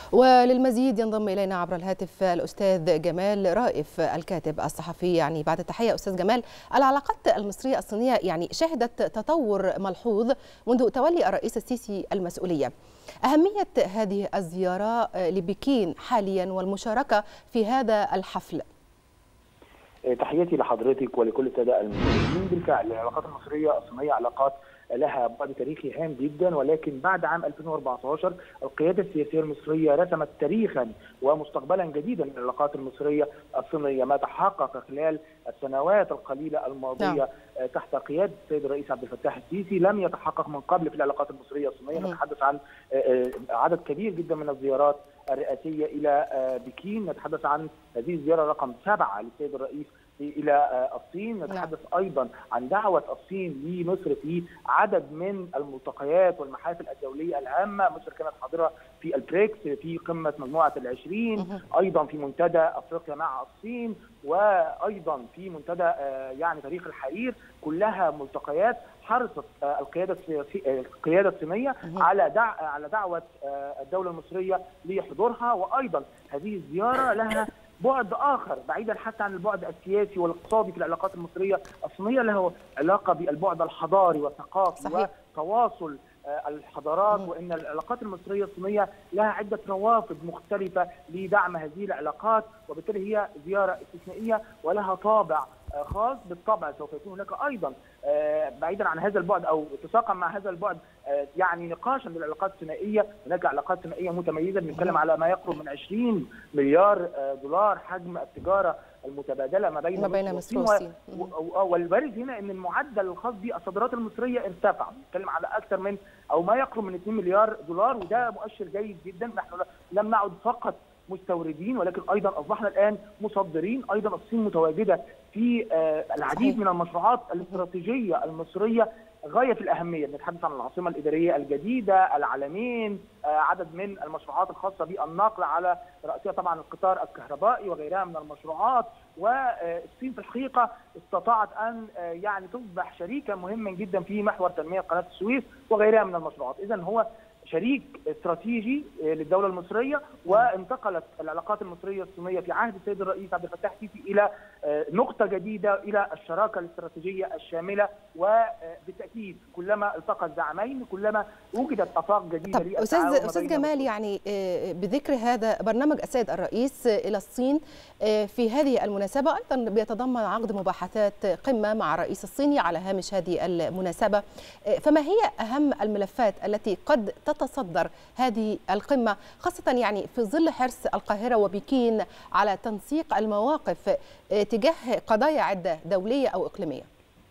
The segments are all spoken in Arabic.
وللمزيد ينضم إلينا عبر الهاتف الأستاذ جمال رائف الكاتب الصحفي. يعني بعد التحية أستاذ جمال، العلاقات المصرية الصينية يعني شهدت تطور ملحوظ منذ تولي الرئيس السيسي المسؤولية. أهمية هذه الزيارة لبكين حاليا والمشاركة في هذا الحفل. تحياتي لحضرتك ولكل السادة المشاهدين. بالفعل العلاقات المصرية الصينية علاقات لها بعد تاريخي هام جدا، ولكن بعد عام 2014 القيادة السياسية المصرية رسمت تاريخا ومستقبلا جديدا للعلاقات المصرية الصينية. ما تحقق خلال السنوات القليلة الماضية تحت قيادة السيد الرئيس عبد الفتاح السيسي لم يتحقق من قبل في العلاقات المصرية الصينية. نتحدث عن عدد كبير جدا من الزيارات الرئاسية إلى بكين، نتحدث عن هذه الزيارة رقم 7 للسيد الرئيس إلى الصين، نتحدث أيضا عن دعوة الصين لمصر في عدد من الملتقيات والمحافل الدولية الهامة. مصر كانت حاضرة في البريكس، في قمة مجموعة ال20، أيضا في منتدى أفريقيا مع الصين، وأيضا في منتدى يعني تاريخ الحرير. كلها ملتقيات حرصت القيادة الصينية على دعوة الدولة المصرية لحضورها. وأيضا هذه الزيارة لها بعد آخر بعيدا حتى عن البعد السياسي والاقتصادي في العلاقات المصرية الصينية، له علاقة بالبعد الحضاري والثقافي وتواصل الحضارات، وان العلاقات المصريه الصينيه لها عده روافد مختلفه لدعم هذه العلاقات، وبالتالي هي زياره استثنائيه ولها طابع خاص. بالطبع سوف يكون هناك ايضا بعيدا عن هذا البعد او اتساقا مع هذا البعد يعني نقاشا للعلاقات الثنائيه. هناك علاقات ثنائيه متميزه، بنتكلم على ما يقرب من 20 مليار دولار حجم التجاره المتبادله ما بين مصر والصين. والبارز هنا ان المعدل الخاص بالصادرات المصريه ارتفع، بنتكلم على اكثر من او ما يقرب من 2 مليار دولار، وده مؤشر جيد جدا. نحن لم نعد فقط مستوردين ولكن ايضا اصبحنا الان مصدرين. ايضا الصين متواجده في العديد من المشروعات الاستراتيجيه المصريه غايه في الاهميه. بنتحدث عن العاصمه الاداريه الجديده، العلمين، عدد من المشروعات الخاصه بالنقل على راسها طبعا القطار الكهربائي وغيرها من المشروعات. والصين في الحقيقه استطاعت ان يعني تصبح شريكا مهما جدا في محور تنميه قناه السويس وغيرها من المشروعات. اذا هو شريك استراتيجي للدولة المصرية، وانتقلت العلاقات المصرية الصينية في عهد السيد الرئيس عبد الفتاح السيسي إلى نقطة جديدة، إلى الشراكة الاستراتيجية الشاملة. وبالتأكيد كلما التقى الزعمين كلما وجدت آفاق جديدة للتعاون. أستاذ جمال، يعني بذكر هذا برنامج السيد الرئيس إلى الصين في هذه المناسبة أيضا بيتضمن عقد مباحثات قمة مع الرئيس الصيني على هامش هذه المناسبة. فما هي أهم الملفات التي قد تتصدر هذه القمة، خاصة يعني في ظل حرص القاهرة وبكين على تنسيق المواقف تجاه قضايا عدة دولية أو إقليمية؟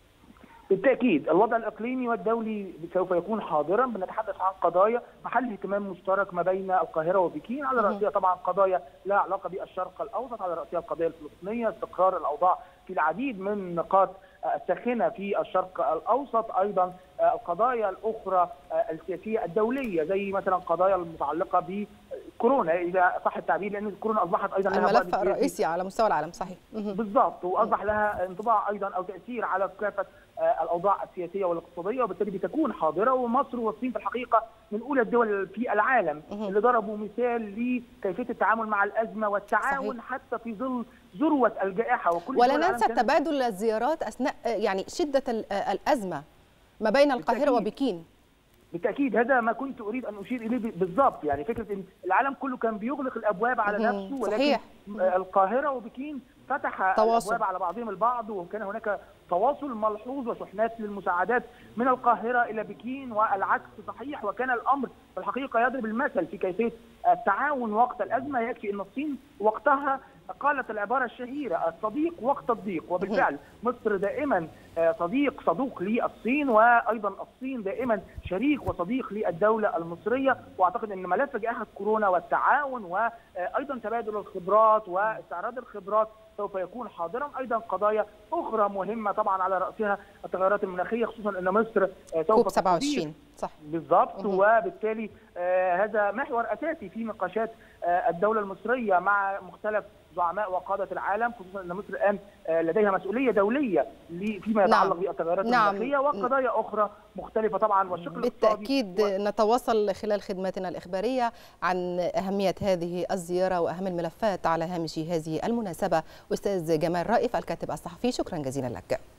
بالتأكيد الوضع الإقليمي والدولي سوف يكون حاضرا. بنتحدث عن قضايا محل اهتمام مشترك ما بين القاهرة وبكين، على رأسها طبعا قضايا لها علاقة بالشرق الأوسط، على رأسها القضية الفلسطينية، استقرار الأوضاع في العديد من النقاط الساخنة في الشرق الأوسط، أيضا القضايا الأخرى السياسية الدولية زي مثلا قضايا المتعلقة بكورونا إذا صح التعبير، لأن الكورونا أصبحت أيضا لها الملف الرئيسي على مستوى العالم. صحيح بالضبط، وأصبح لها انطباع أيضا أو تأثير على كافة الأوضاع السياسية والاقتصادية، وبالتالي بتكون حاضرة. ومصر والصين في الحقيقة من أولى الدول في العالم اللي ضربوا مثال لكيفية التعامل مع الأزمة والتعاون حتى في ظل ذروة الجائحة. ولا ننسى تبادل الزيارات أثناء يعني شدة الأزمة ما بين القاهرة وبكين. بالتأكيد هذا ما كنت أريد أن أشير إليه بالضبط. يعني فكرة أن العالم كله كان بيغلق الأبواب على نفسه، ولكن القاهرة وبكين فتح الأبواب على بعضهم البعض، وكان هناك تواصل ملحوظ وشحنات للمساعدات من القاهرة إلى بكين والعكس صحيح. وكان الأمر في الحقيقة يضرب المثل في كيفية التعاون وقت الأزمة. يكفي أن الصين وقتها قالت العبارة الشهيرة الصديق وقت الضيق، وبالفعل مصر دائما صدوق للصين، وأيضا الصين دائما شريك وصديق للدولة المصرية. وأعتقد أن ملف جائحة كورونا والتعاون وأيضا تبادل الخبرات واستعراض الخبرات سوف يكون حاضرا. أيضا قضايا أخرى مهمة طبعا على رأسها التغيرات المناخية، خصوصا أن مصر سوف 27 صح بالضبط. وبالتالي هذا محور أساسي في نقاشات الدولة المصرية مع مختلف زعماء وقاده العالم، خصوصا ان مصر الان لديها مسؤوليه دوليه فيما يتعلق بالتغيرات المناخيه وقضايا اخرى مختلفه طبعا. والشق بالتاكيد نتواصل خلال خدماتنا الاخباريه عن اهميه هذه الزياره واهم الملفات على هامش هذه المناسبه. استاذ جمال رائف الكاتب الصحفي، شكرا جزيلا لك.